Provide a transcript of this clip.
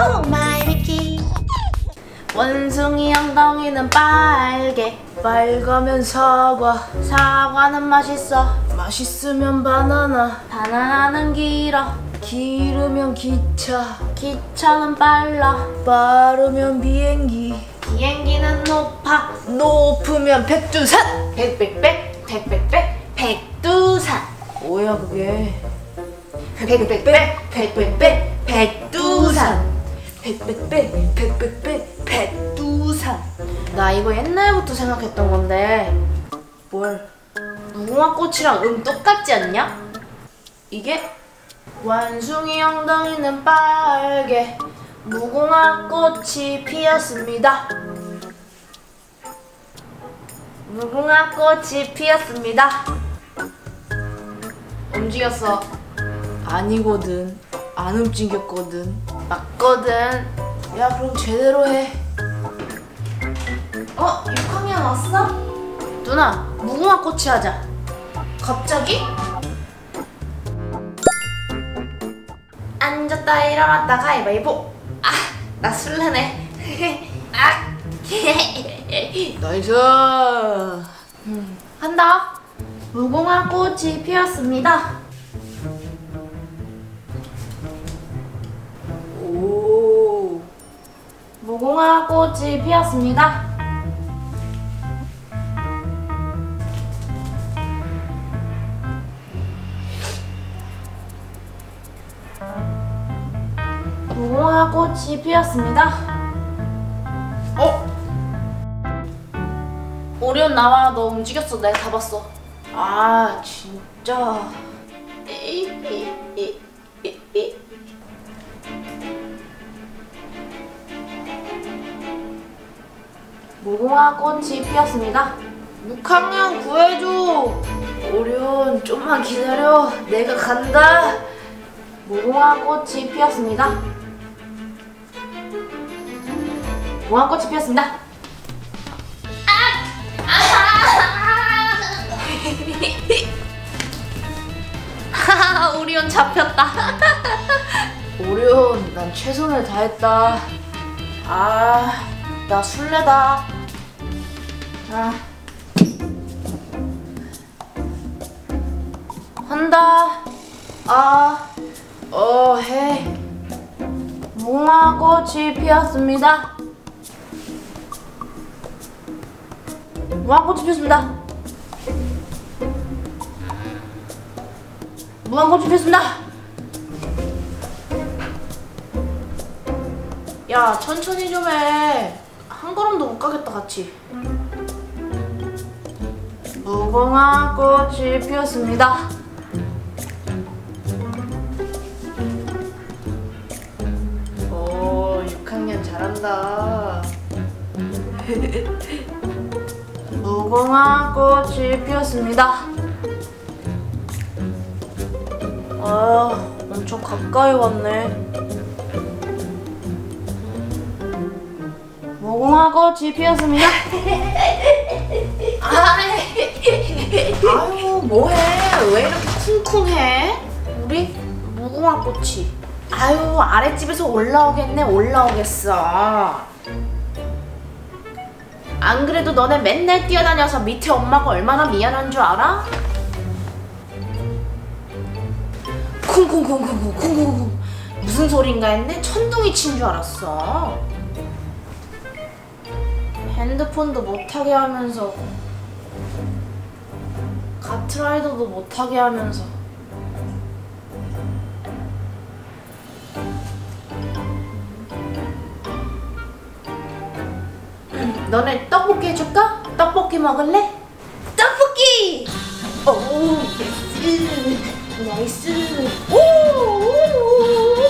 오 마이 미키. 원숭이 엉덩이는 빨개. 빨가면 사과. 사과는 맛있어. 맛있으면 바나나. 바나나는 길어. 길으면 기차. 기차는 빨라. 빠르면 비행기. 비행기는 높아. 높으면 백두산. 백두산. 뭐야 그게? 백두산. 백두산. 나 이거 옛날부터 생각했던 건데 뭘? 무궁화 꽃이랑 똑같지 않냐? 이게? 원숭이 엉덩이는 빨개. 무궁화 꽃이 피었습니다. 무궁화 꽃이 피었습니다. 움직였어. 아니거든. 안 움직였거든. 맞거든. 야 그럼 제대로 해. 6학년 왔어? 누나 무궁화 꽃이 하자. 갑자기? 앉았다 일어났다 가위바위보. 나 술래네. 나이스. 한다. 무궁화 꽃이 피었습니다. 오. 무궁화 꽃이 피었습니다. 무궁화 꽃이 피었습니다. 오리온 나와. 너 움직였어. 내가 다 봤어. 아 진짜. 무궁화 꽃이 피었습니다. 6학년 구해줘. 오리온 좀만 기다려. 내가 간다. 무궁화 꽃이 피었습니다. 무궁화 꽃이 피었습니다. 오리온 잡혔다. 오리온 난 최선을 다했다. 나 술래다. 한다. 해. 무궁화 꽃이 피었습니다. 무궁화 꽃이 피었습니다. 무궁화 꽃이 피었습니다. 야 천천히 좀 해. 한 걸음도 못 가겠다 같이. 무궁화 꽃이 피었습니다. 오 6학년 잘한다. 무궁화 꽃이 피었습니다. 엄청 가까이 왔네. 무궁화 꽃이 피었습니다. 아유 뭐해? 왜 이렇게 쿵쿵해? 우리 무궁화 꽃이. 아유 아랫집에서 올라오겠네. 올라오겠어. 안 그래도 너네 맨날 뛰어다녀서 밑에 엄마가 얼마나 미안한 줄 알아? 쿵쿵쿵쿵쿵쿵쿵. 무슨 소린가 했네? 천둥이 친 줄 알았어. 핸드폰도 못하게 하면서 카트라이더도 못하게 하면서. 너네 떡볶이 해줄까? 떡볶이 먹을래? 떡볶이! 오 예스 나이스. 오